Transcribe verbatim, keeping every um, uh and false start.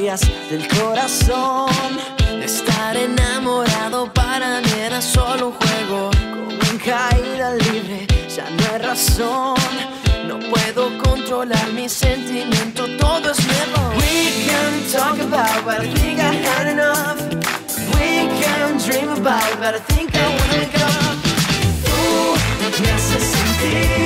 baterías del corazón. Estar enamorado para mí era solo un juego, como en caída libre, ya no hay razón. No puedo controlar mis sentimientos, todo es nuevo. We can talk about, but I think I had enough. We can dream about, but I think I wanna wake up. Tú me haces sentir